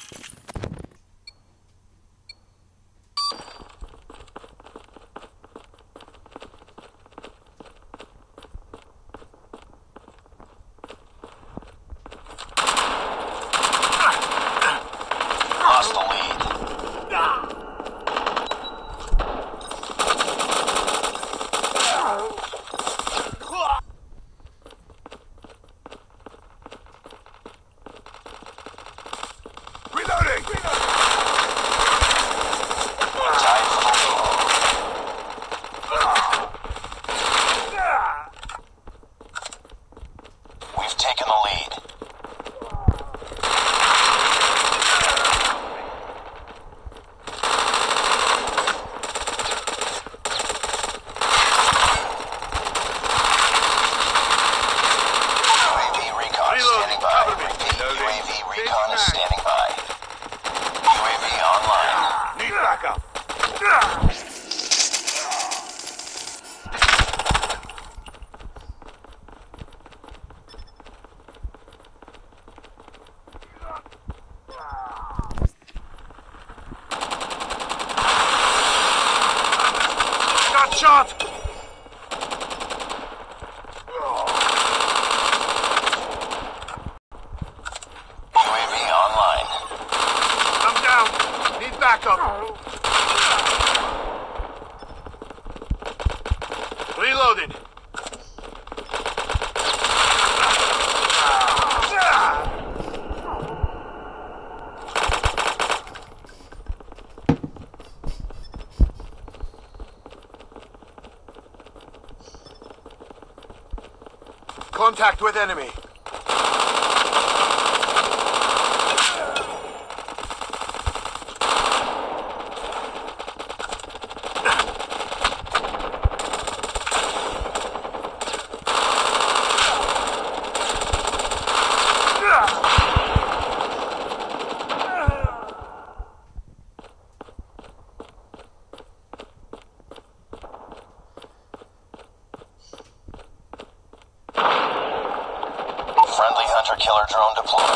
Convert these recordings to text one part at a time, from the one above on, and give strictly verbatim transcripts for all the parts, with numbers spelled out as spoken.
Lost the lead. Reloading! Tied for the lead. We've taken the lead. Recon is standing by. U A V online. Need backup. Got shot. Backup. Reloading. Contact with enemy. Friendly hunter-killer drone deployed.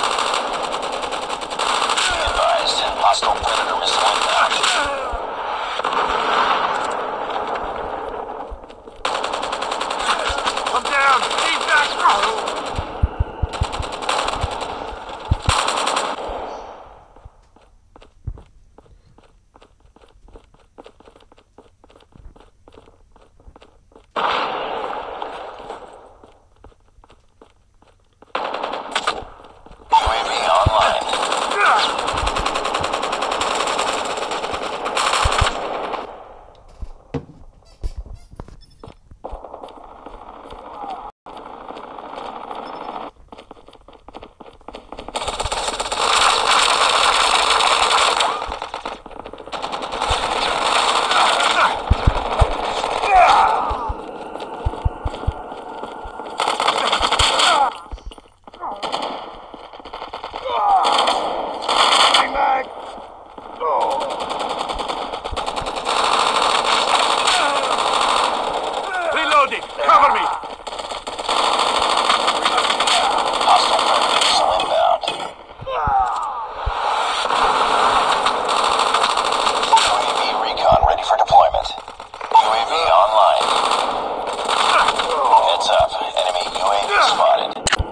Be advised, hostile predator missile inbound. I'm down! Need back! Cover me! Hostile predator missile inbound. U A V recon ready for deployment. U A V online. Heads up. Enemy U A V spotted.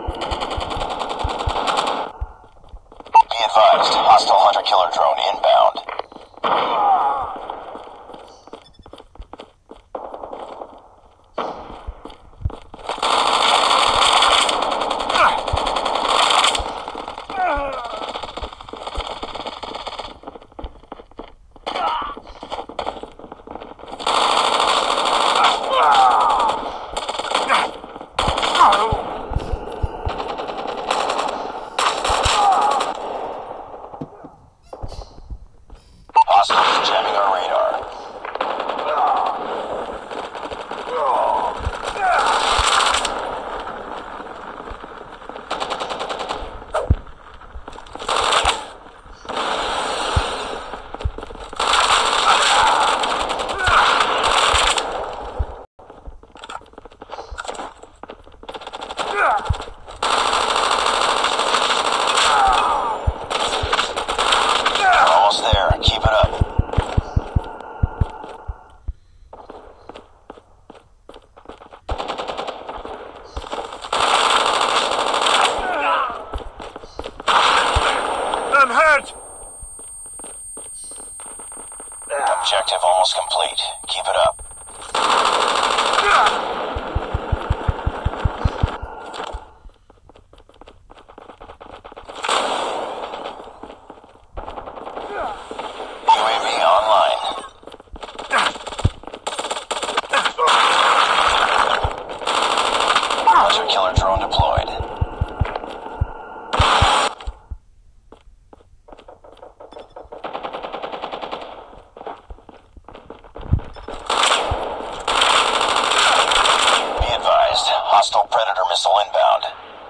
Be advised. Hostile hunter-killer drone inbound. Objective almost complete. Keep it up. U A V online. Hunter killer drone deployed. Be advised, hostile Predator missile inbound.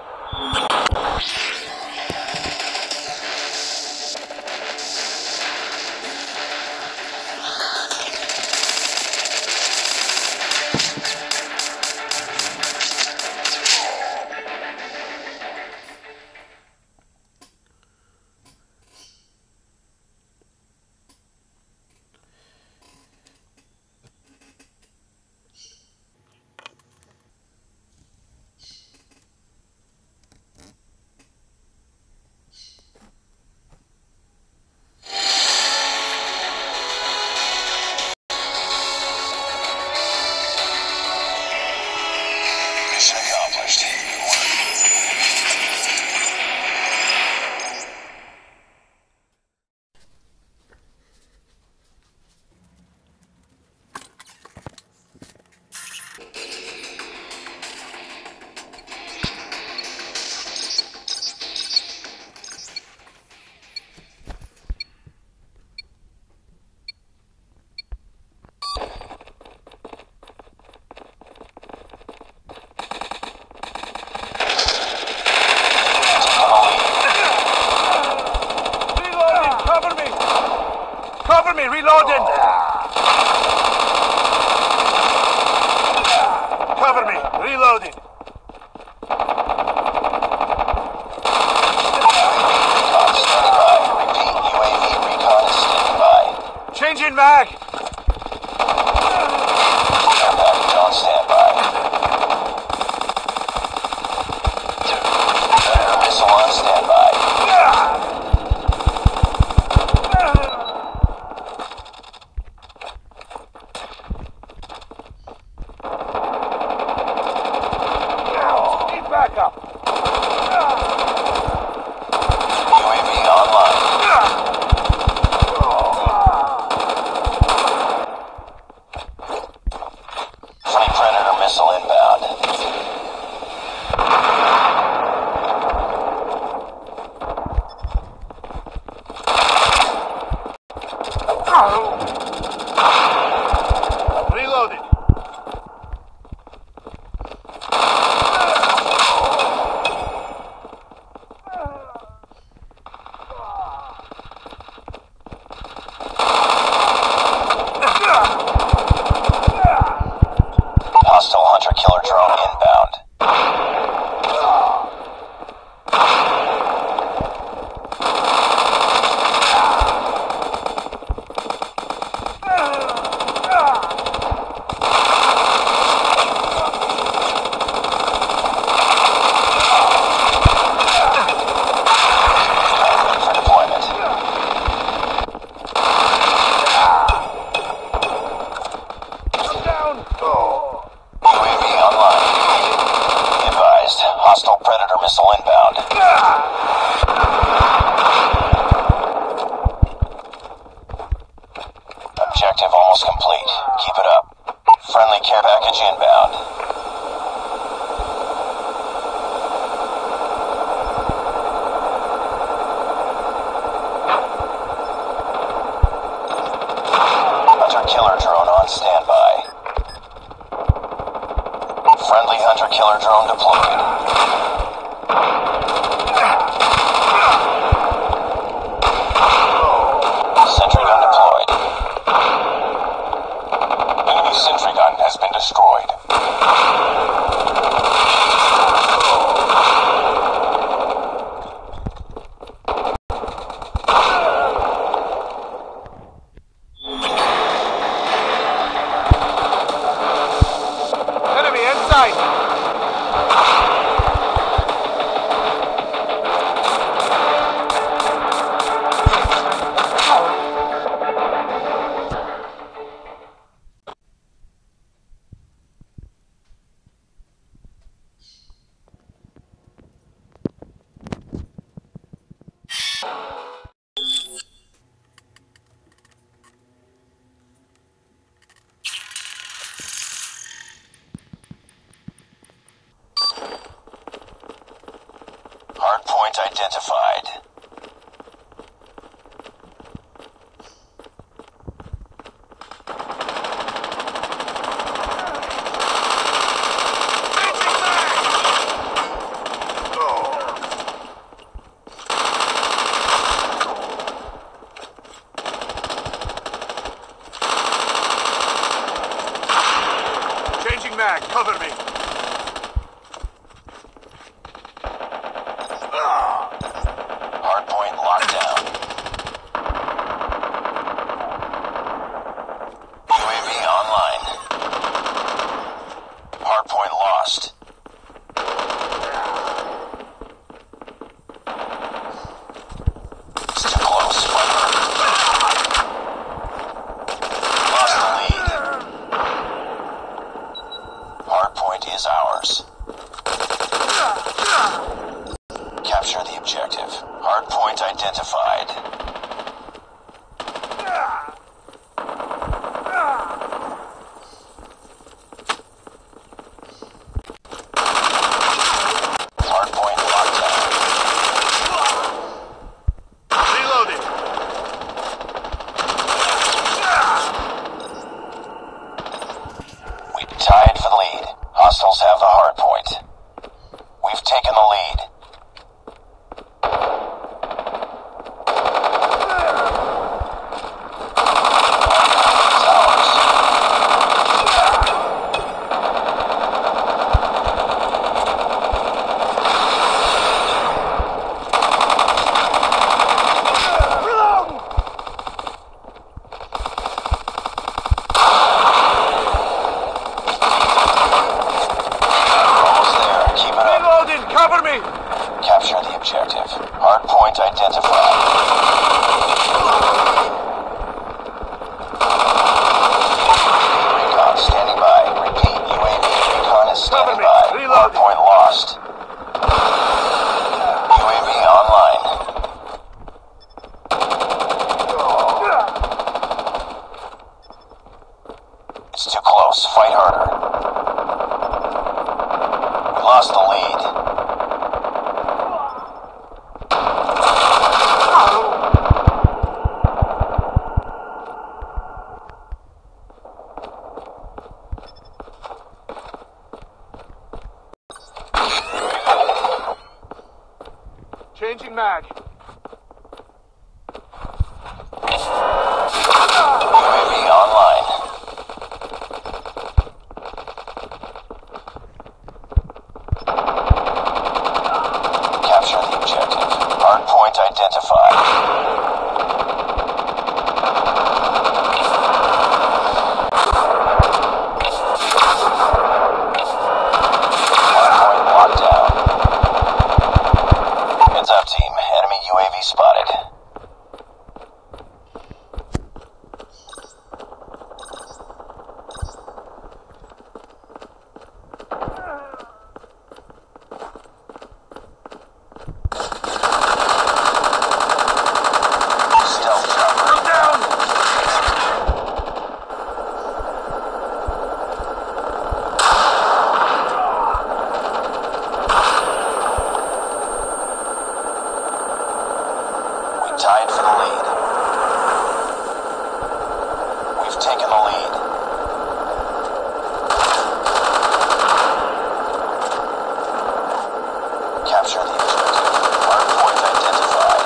Mission accomplished. Good work. Cover me, reloading! Cover me, reloading! Recon standing by. Repeat, U A V recon is standing by. Changing mag! Care package on standby. Predator missile on standby. Back up! U A V online. Friendly Predator missile inbound. Reloading! Hostile hunter killer drone inbound. Ready for deployment. I'm down! U A V online. Be advised, hostile Predator missile inbound. Objective almost complete. Keep it up. Friendly care package inbound. Hunter killer drone on standby. Friendly hunter killer drone deployed. Sentry gun deployed. Enemy sentry gun has been destroyed. Enemy inside! identified. Changing mag, cover me. Hardpoint locked down. U A V online. Hardpoint lost. It's too close. Lost the lead. Hardpoint is ours. Capture the objective. Hardpoint identified. Hardpoint locked down. Reloading. We tied for the lead. Hostiles have the hardpoint. We've taken the lead. Cover me! Capture the objective. Hardpoint identified. Recon standing by. Repeat, U A V recon is standing by. Hardpoint lost. U A V online. It's too close. Fight harder. We lost the lead. Changing mag. U A V online. Capture the objective. Hardpoint identified. Hardpoint locked down. Heads up, team. Enemy U A V spotted. Stealth chopper Down! We tied for the lead. We've taken the lead. Capture the objective. Hardpoint identified.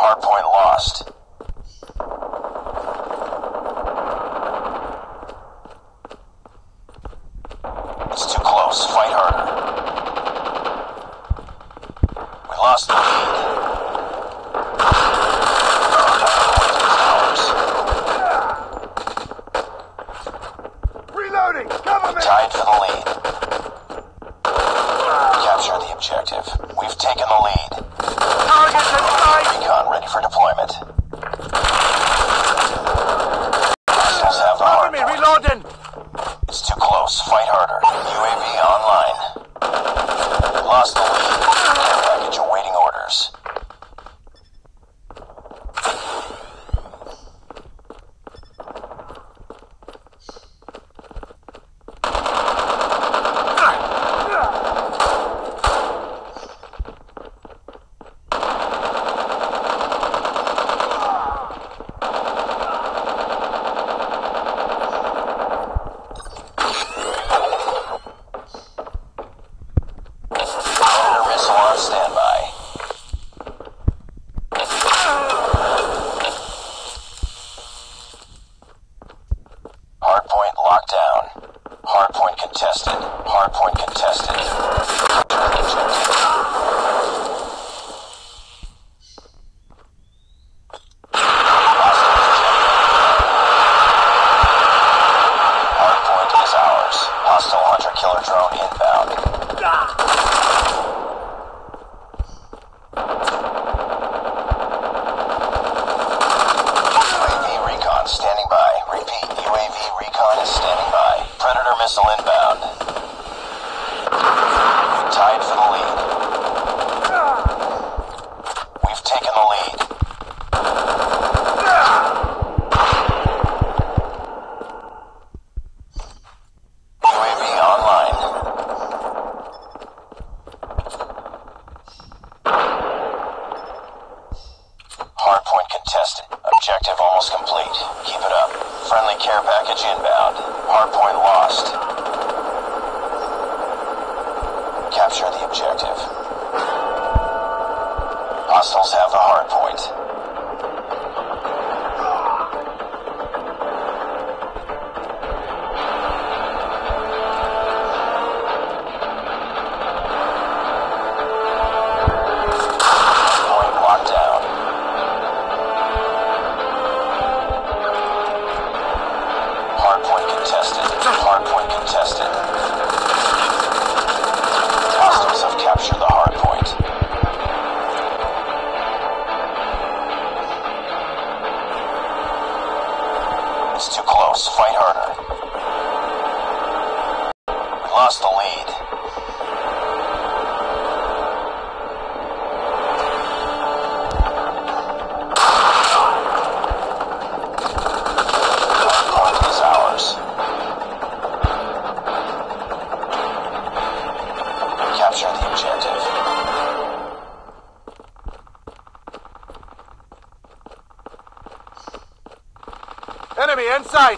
Hardpoint lost. It's too close. Fight harder. We lost the lead. Reloading! Cover me! Tied for the lead. Capture the objective. We've taken the lead. Target in sight! Recon ready for deployment. Hostiles have the Cover hard me! point. Reloading! It's too close. Fight harder. U A V online. Lost the lead. Care package awaiting orders. Predator missile on standby. Hardpoint locked down. Hardpoint contested. Hardpoint contested. Hardpoint is ours. Hostile hunter-killer drone inbound. U A V recon standing by. Repeat, U A V recon is standing by. Predator missile inbound. We tied for the lead. We've taken the lead. U A V online. Hardpoint contested. Objective almost complete. Keep it up. Friendly care package inbound. Hardpoint lost. Capture the objective. Hostiles have the hardpoint. Hardpoint locked down. Hardpoint contested. Hardpoint contested. Hostiles have captured the hardpoint. It's too close. Fight harder. We lost the lead. Hardpoint is ours. Capture the objective. Enemy in sight!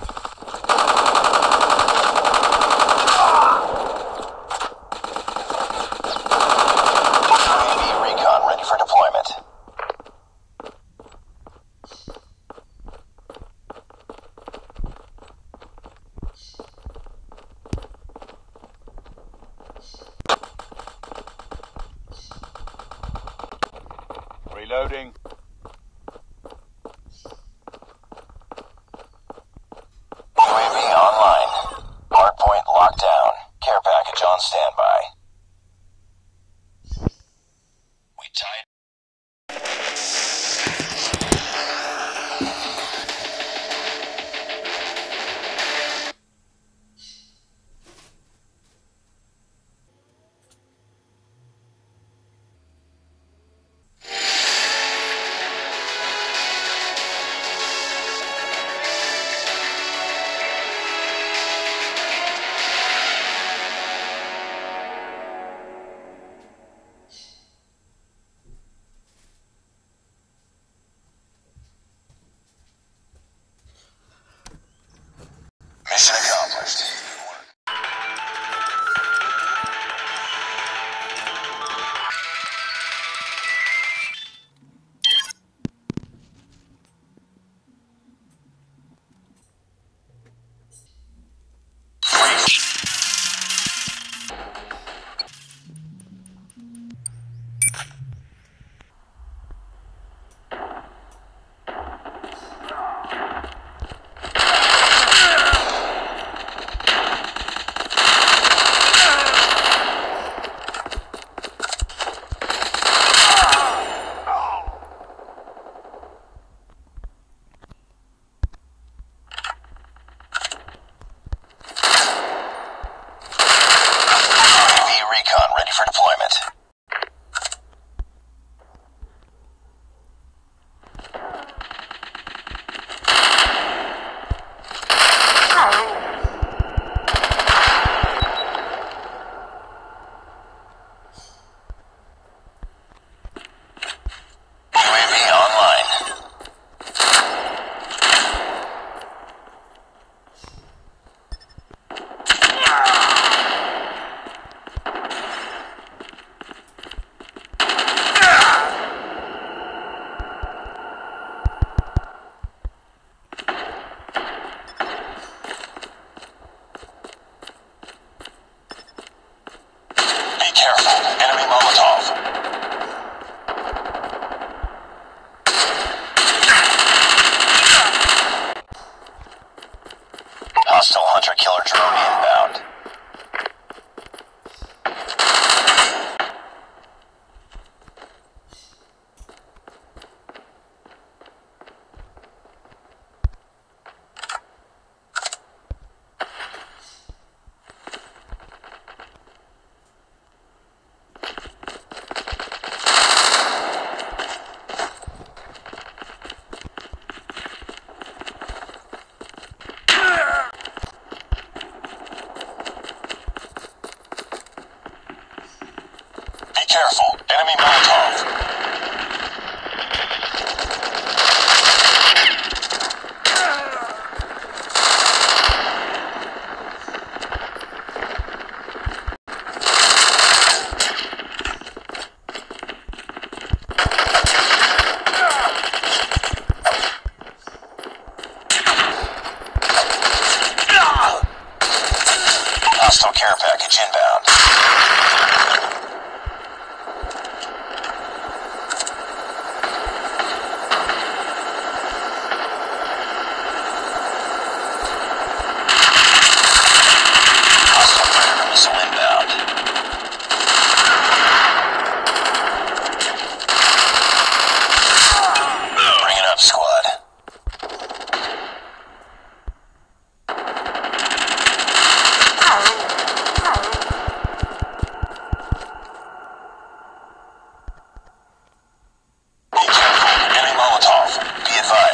U A V recon ready for deployment. Reloading. U A V online. Hardpoint locked down. Care package on standby. We tied.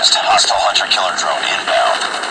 advised. Hostile hunter-killer drone inbound.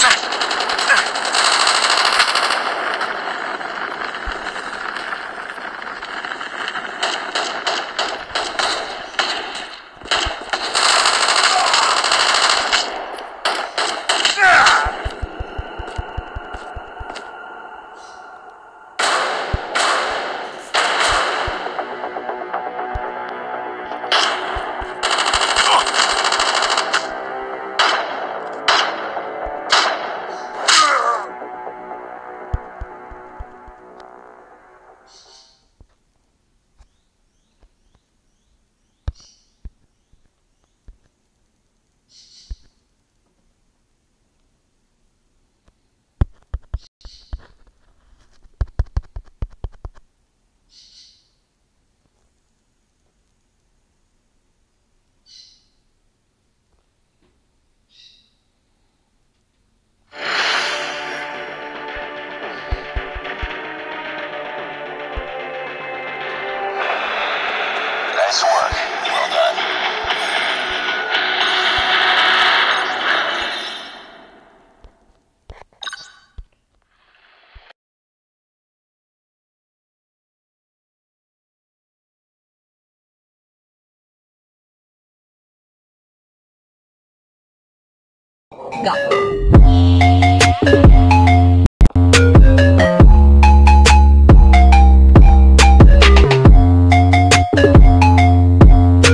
Nice work. Well done.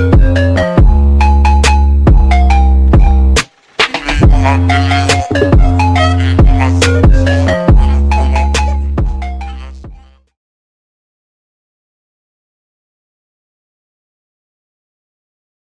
Go.